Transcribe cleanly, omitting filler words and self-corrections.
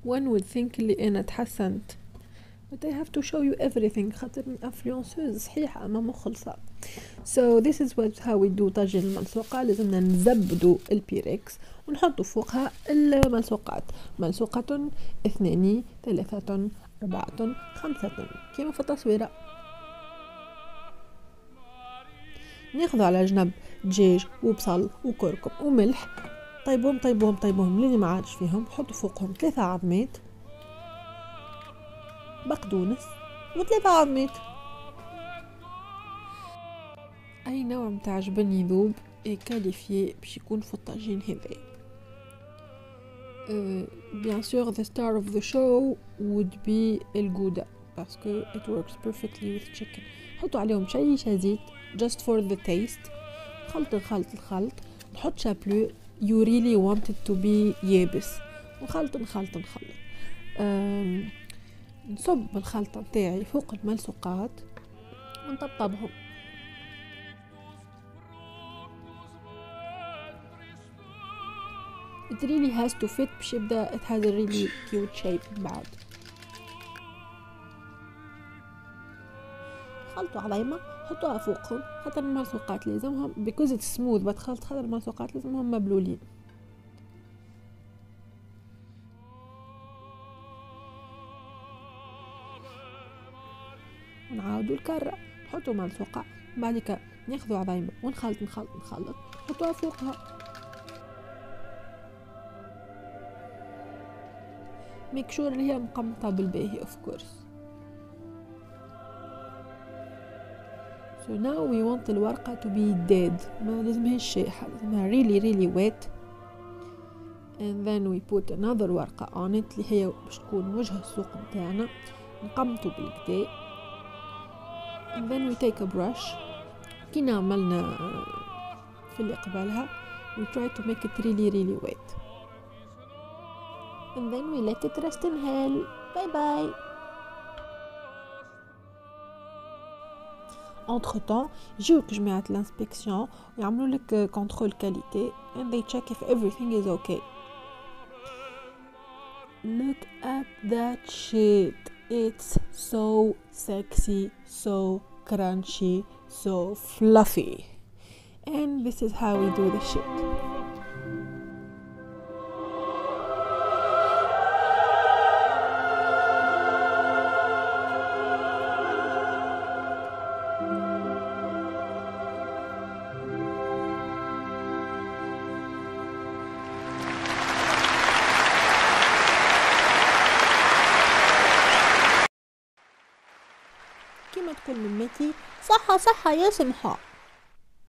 one would think اللي أنا تحسنت but I have to show you everything خاطر influenceuse صحيحة أما مخلصة. So this is how we do طاجين الملصوقة. لازمنا نزبدو البيركس ونحطو فوقها الملصوقات. ملصوقة 2 3 4 5 كيما في التصويرة. ناخذ على جنب دجاج وبصل وكركم وملح، طيبوهم لين ما عادش فيهم. نحطو فوقهم 3 عظمات بقدونس و3 عظمات. اي نوع متاع جبن يذوب كاليفي باش يكون في الطاجين هذا. bien sûr the star of the show would be الجودة parce que it works perfectly with chicken. حطوا عليهم شيء زيت just for the taste. خلط نحط شابلو you really want it to be يابس ونخلط نصب الخلطة بتاعي فوق الملصوقات ونطبطبهم. it really has to fit باش يبدا it has a really cute shape. بعد خلطوا عظيمة حطوها فوقهم خاطر الملصوقات لازمهم because it's smooth بتخلط خاطر الملصوقات لازمهم مبلولين. نعاودوا الكرة نحطوا ملصوقة بعد كده ناخذوا عظيمة ونخلط نحطوها فوقها. make sure اللي هي مقمطة بالباهي of course. so now we want الورقة to be dead ما لازمهاش شايحة لازمها really wet and then we put another ورقة on it اللي هي باش تكون وجه السوق متاعنا. نقمطوا بالكدا and then we take a brush كينا عملنا في اللي قبلها we try to make it really wet and then we let it rest in hell. bye bye. entre temps يجيوك جماعة الانسبكسيون ويعملوا لك كنترول كاليتي and they check if everything is okay. look at that shit, it's so sexy, so crunchy, so fluffy, and this is how we do the shit. كما تقول ممتي صحة يا سمحة.